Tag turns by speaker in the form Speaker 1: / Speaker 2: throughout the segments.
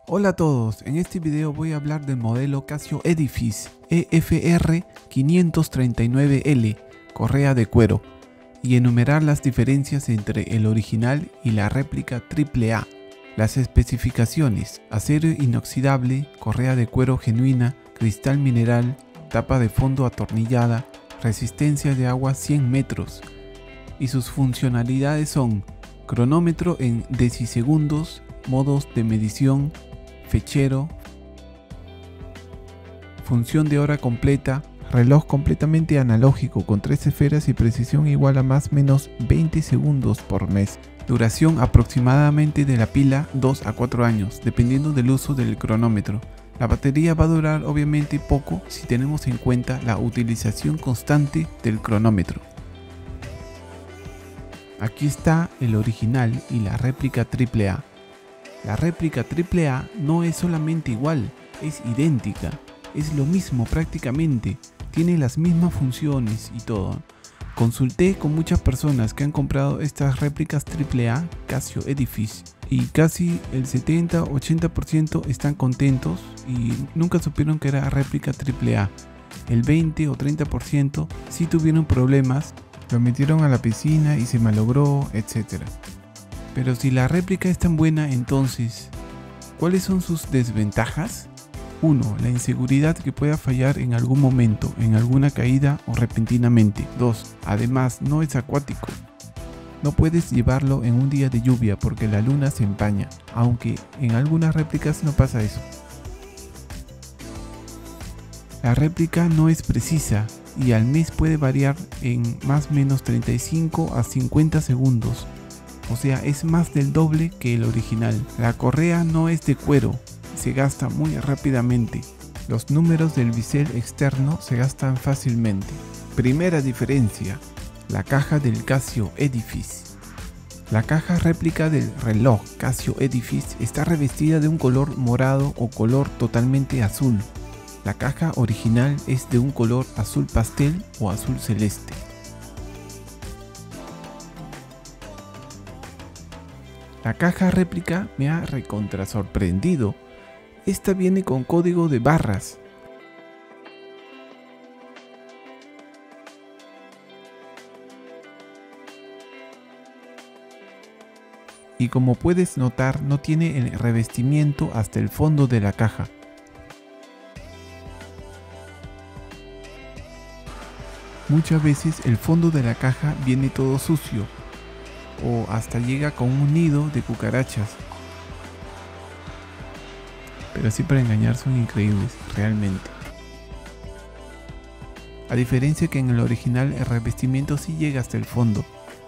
Speaker 1: Hola a todos, en este video voy a hablar del modelo Casio Edifice EFR 539L, correa de cuero, y enumerar las diferencias entre el original y la réplica AAA. Las especificaciones: acero inoxidable, correa de cuero genuina, cristal mineral, tapa de fondo atornillada, resistencia de agua 100 metros. Y sus funcionalidades son: cronómetro en decisegundos, modos de medición, fechero, función de hora completa, reloj completamente analógico con 3 esferas y precisión igual a más o menos 20 segundos por mes. Duración aproximadamente de la pila 2 a 4 años, dependiendo del uso del cronómetro. La batería va a durar obviamente poco si tenemos en cuenta la utilización constante del cronómetro. Aquí está el original y la réplica AAA. La réplica AAA no es solamente igual, es idéntica, es lo mismo prácticamente, tiene las mismas funciones y todo. Consulté con muchas personas que han comprado estas réplicas AAA Casio Edifice y casi el 70-80% están contentos y nunca supieron que era réplica AAA. El 20 o 30% sí tuvieron problemas, lo metieron a la piscina y se malogró, etc. Pero si la réplica es tan buena, entonces, ¿cuáles son sus desventajas? 1. La inseguridad que pueda fallar en algún momento, en alguna caída o repentinamente. 2. Además, no es acuático. No puedes llevarlo en un día de lluvia porque la luna se empaña, aunque en algunas réplicas no pasa eso. La réplica no es precisa y al mes puede variar en más o menos 35 a 50 segundos. O sea, es más del doble que el original. La correa no es de cuero, se gasta muy rápidamente. Los números del bisel externo se gastan fácilmente. Primera diferencia: la caja del Casio Edifice. La caja réplica del reloj Casio Edifice está revestida de un color morado o color totalmente azul. La caja original es de un color azul pastel o azul celeste. La caja réplica me ha recontra sorprendido. Esta viene con código de barras. Y como puedes notar, no tiene el revestimiento hasta el fondo de la caja. Muchas veces el fondo de la caja viene todo sucio, o hasta llega con un nido de cucarachas. Pero así para engañar son increíbles, realmente. A diferencia que en el original el revestimiento sí llega hasta el fondo.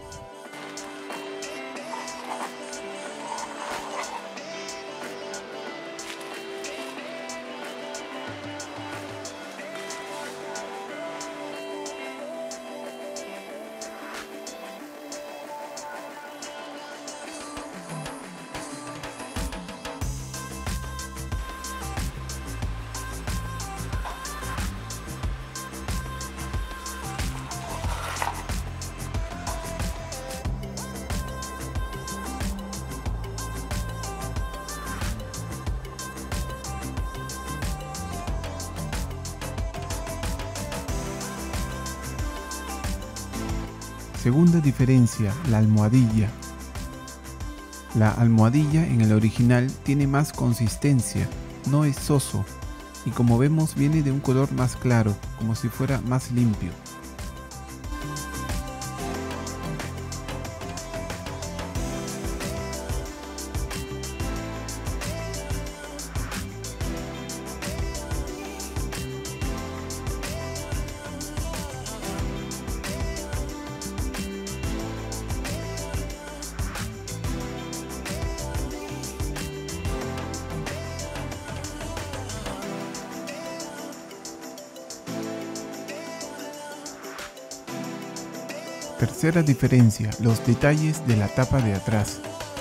Speaker 1: Segunda diferencia: la almohadilla. La almohadilla en el original tiene más consistencia, no es soso, y como vemos viene de un color más claro, como si fuera más limpio. Tercera diferencia: los detalles de la tapa de atrás.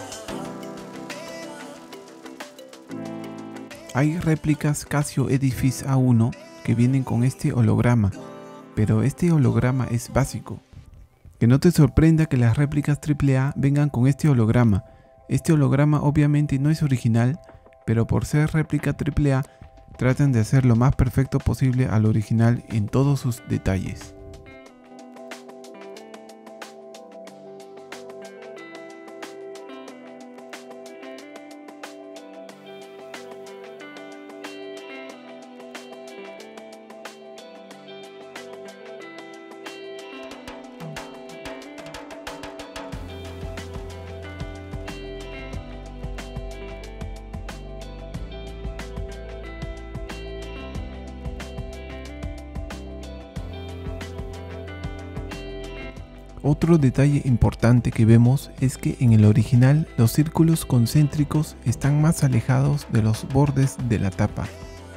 Speaker 1: Hay réplicas Casio Edifice A1 que vienen con este holograma, pero este holograma es básico. Que no te sorprenda que las réplicas AAA vengan con este holograma. Este holograma obviamente no es original, pero por ser réplica AAA, tratan de hacer lo más perfecto posible al original en todos sus detalles. Otro detalle importante que vemos es que en el original los círculos concéntricos están más alejados de los bordes de la tapa.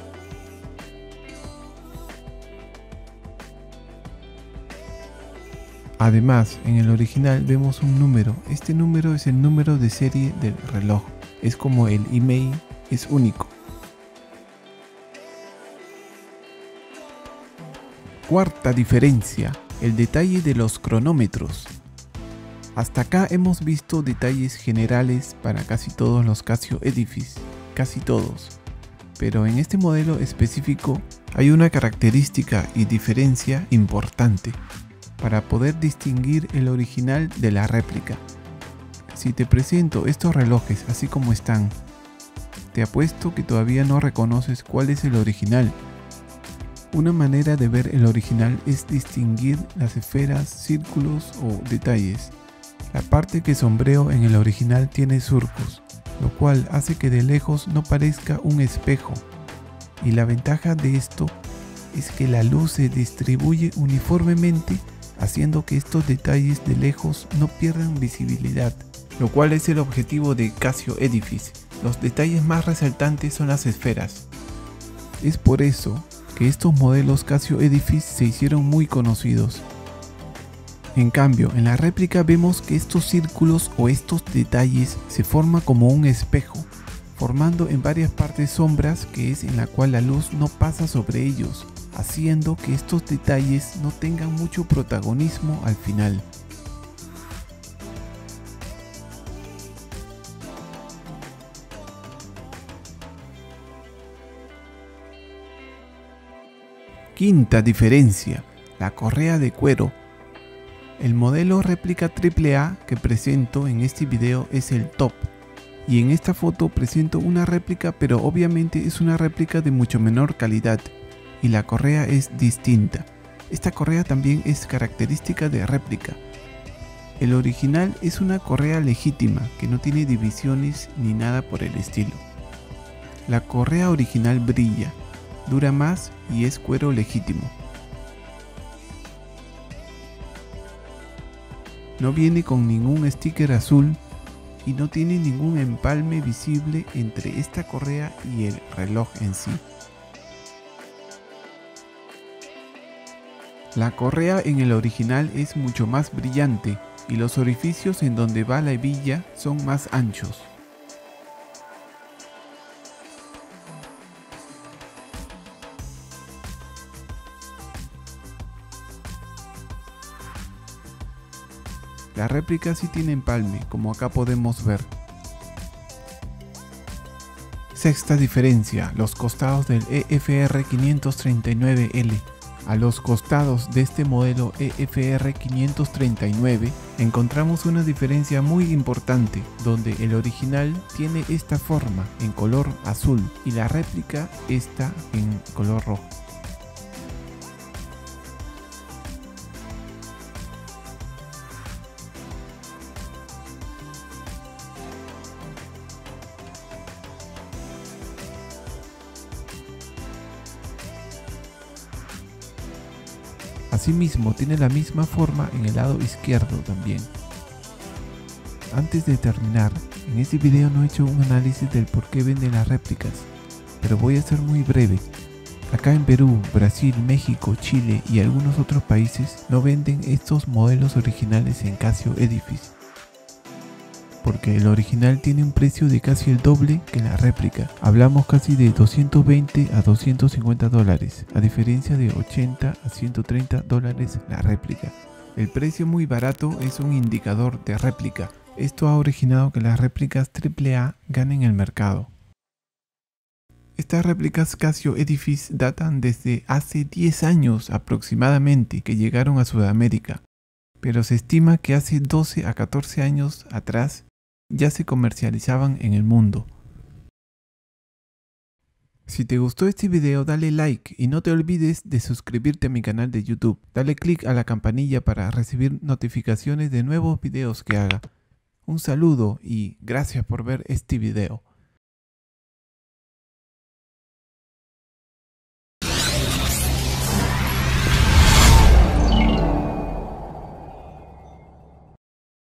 Speaker 1: Además, en el original vemos un número. Este número es el número de serie del reloj. Es como el email, es único. Cuarta diferencia. El detalle de los cronómetros. Hasta acá hemos visto detalles generales para casi todos los Casio Edifice, casi todos. Pero en este modelo específico hay una característica y diferencia importante para poder distinguir el original de la réplica. Si te presento estos relojes así como están, te apuesto que todavía no reconoces cuál es el original. Una manera de ver el original es distinguir las esferas, círculos o detalles. La parte que sombreo en el original tiene surcos, lo cual hace que de lejos no parezca un espejo. Y la ventaja de esto es que la luz se distribuye uniformemente, haciendo que estos detalles de lejos no pierdan visibilidad, lo cual es el objetivo de Casio Edifice. Los detalles más resaltantes son las esferas. Es por eso que estos modelos Casio Edifice se hicieron muy conocidos. En cambio, en la réplica vemos que estos círculos o estos detalles se forman como un espejo, formando en varias partes sombras que es en la cual la luz no pasa sobre ellos, haciendo que estos detalles no tengan mucho protagonismo al final. Quinta diferencia, la correa de cuero. El modelo réplica AAA que presento en este video es el top, y en esta foto presento una réplica, pero obviamente es una réplica de mucho menor calidad, y la correa es distinta. Esta correa también es característica de réplica. El original es una correa legítima que no tiene divisiones ni nada por el estilo. La correa original brilla, dura más y es cuero legítimo. No viene con ningún sticker azul y no tiene ningún empalme visible entre esta correa y el reloj en sí. La correa en el original es mucho más brillante y los orificios en donde va la hebilla son más anchos. La réplica sí tiene empalme, como acá podemos ver. Sexta diferencia, los costados del EFR 539L. A los costados de este modelo EFR 539 encontramos una diferencia muy importante, donde el original tiene esta forma en color azul y la réplica está en color rojo. Asimismo, tiene la misma forma en el lado izquierdo también. Antes de terminar, en este video no he hecho un análisis del por qué venden las réplicas, pero voy a ser muy breve. Acá en Perú, Brasil, México, Chile y algunos otros países no venden estos modelos originales en Casio Edifice, porque el original tiene un precio de casi el doble que la réplica. Hablamos casi de 220 a 250 dólares, a diferencia de 80 a 130 dólares la réplica. El precio muy barato es un indicador de réplica. Esto ha originado que las réplicas AAA ganen el mercado. Estas réplicas Casio Edifice datan desde hace 10 años aproximadamente que llegaron a Sudamérica, pero se estima que hace 12 a 14 años atrás ya se comercializaban en el mundo. Si te gustó este video, dale like y no te olvides de suscribirte a mi canal de YouTube. Dale click a la campanilla para recibir notificaciones de nuevos videos que haga. Un saludo y gracias por ver este video.